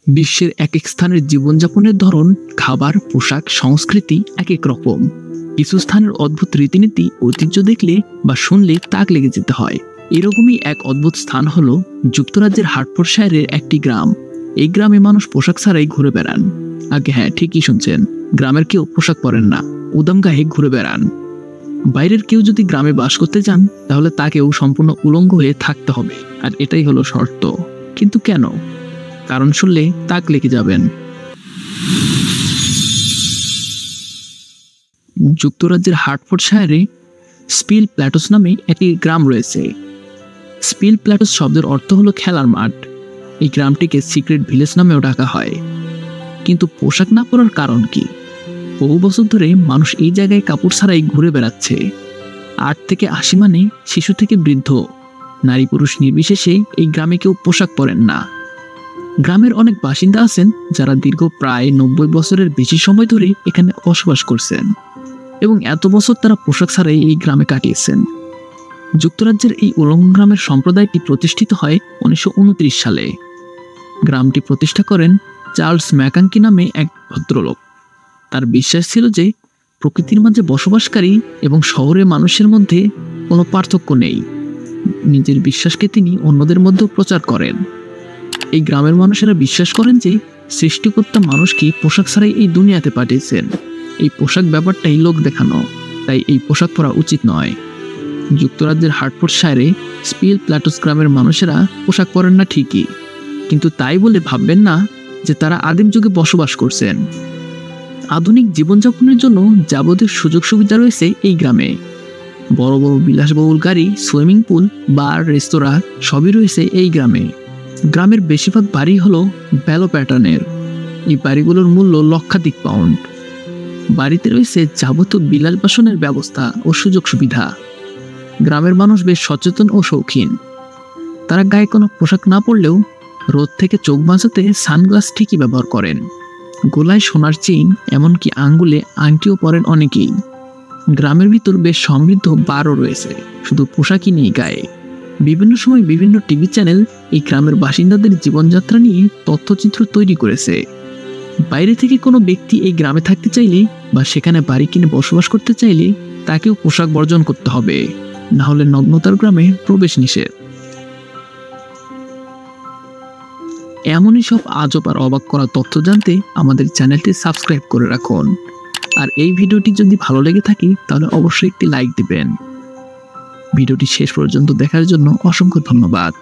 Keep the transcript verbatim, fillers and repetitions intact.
বিশ্বের এক এক স্থানের জীবনযাপনের ধরন, খাবার, পোশাক, সংস্কৃতি এক এক রকম। কিছু স্থানের অদ্ভুত রীতিনীতি, ঐতিহ্য দেখলে বা শুনলে তাক লেগে যেতে হয়। এরকমই এক অদ্ভুত স্থান হলো যুক্তরাজ্যের হার্টফোর্ডশায়ারের একটি গ্রাম। এই গ্রামে মানুষ পোশাক ছাড়াই ঘুরে বেড়ান। আগে হ্যাঁ, ঠিকই শুনছেন, গ্রামের কেউ পোশাক পরেন না, উদাম গায়ে ঘুরে বেড়ান। বাইরের কেউ যদি গ্রামে বাস করতে চান তাহলে তাকেও সম্পূর্ণ উলঙ্গ হয়ে থাকতে হবে, আর এটাই হলো শর্ত। কিন্তু কেন? কারণ শুনলে তাক লেগে যাবেন। যুক্তরাজ্যের হার্টফোর্ডশায়ারে স্পিল প্ল্যাটোস নামে একটি গ্রাম রয়েছে। স্পিল প্ল্যাটোস শব্দের অর্থ হলো খেলার মাঠ। এই গ্রামটিকে সিক্রেট ভিলেজ নামেও ডাকা হয়। কিন্তু পোশাক না পরার কারণ কি? বহু বছর ধরে মানুষ এই জায়গায় কাপড় ছাড়াই ঘুরে বেড়াচ্ছে। আট থেকে আশি মানে শিশু থেকে বৃদ্ধ, নারী পুরুষ নির্বিশেষে এই গ্রামে কেউ পোশাক পরেন না। গ্রামের অনেক বাসিন্দা আছেন যারা দীর্ঘ প্রায় নব্বই বছরের বেশি সময় ধরে এখানে বসবাস করছেন, এবং এত বছর তারা পোশাক ছাড়াই এই গ্রামে কাটিয়েছেন। যুক্তরাজ্যের এই উলঙ্গ গ্রামের সম্প্রদায়টি প্রতিষ্ঠিত হয় উনিশশো উনত্রিশ সালে। গ্রামটি প্রতিষ্ঠা করেন চার্লস ম্যাকাঙ্কি নামে এক ভদ্রলোক। তার বিশ্বাস ছিল যে প্রকৃতির মাঝে বসবাসকারী এবং শহরের মানুষের মধ্যে কোনো পার্থক্য নেই। নিজের বিশ্বাসকে তিনি অন্যদের মধ্যেও প্রচার করেন। এই গ্রামের মানুষেরা বিশ্বাস করেন যে সৃষ্টিকর্তা মানুষকে পোশাক ছাড়াই এই দুনিয়াতে পাঠিয়েছেন। এই পোশাক ব্যাপারটাই লোক দেখানো, তাই এই পোশাক পরা উচিত নয়। যুক্তরাজ্যের হার্টফোর্ডশায়ারে স্পিল প্ল্যাটোস গ্রামের মানুষেরা পোশাক পরেন না ঠিকই, কিন্তু তাই বলে ভাববেন না যে তারা আদিম যুগে বসবাস করছেন। আধুনিক জীবনযাপনের জন্য যাবতীয় সুযোগ সুবিধা রয়েছে এই গ্রামে। বড় বড় বিলাসবহুল গাড়ি, সুইমিং পুল, বার, রেস্তোরাঁ সবই রয়েছে এই গ্রামে। গ্রামের বেশিরভাগ বাড়ি হলো ব্যালো প্যাটার্নের। এই বাড়িগুলোর মূল্য লক্ষাধিক পাউন্ড। বাড়িতে রয়েছে যাবতীয় বিলাস বাসনের ব্যবস্থা ও সুযোগ সুবিধা। গ্রামের মানুষ বেশ সচেতন ও শৌখিন। তারা গায়ে কোনো পোশাক না পরলেও রোদ থেকে চোখ বাঁচাতে সানগ্লাস ঠিকই ব্যবহার করেন। গলায় সোনার চেইন, এমনকি আঙ্গুলে আংটিও পরেন অনেকেই। গ্রামের ভিতর বেশ সমৃদ্ধ বারও রয়েছে, শুধু পোশাকই নেই গায়ে। বিভিন্ন সময় বিভিন্ন টিভি চ্যানেল এই গ্রামের বাসিন্দাদের জীবনযাত্রা নিয়ে তথ্যচিত্র তৈরি করেছে। বাইরে থেকে কোনো ব্যক্তি এই গ্রামে থাকতে চাইলে বা সেখানে বাড়ি কিনে বসবাস করতে চাইলে তাকেও পোশাক বর্জন করতে হবে, না হলে নগ্নতার গ্রামে প্রবেশ নিষেধ। এমনই সব আজব আর অবাক করা তথ্য জানতে আমাদের চ্যানেলটি সাবস্ক্রাইব করে রাখুন। আর এই ভিডিওটি যদি ভালো লেগে থাকে তাহলে অবশ্যই একটি লাইক দিবেন। ভিডিওটি শেষ পর্যন্ত দেখার জন্য অসংখ্য ধন্যবাদ।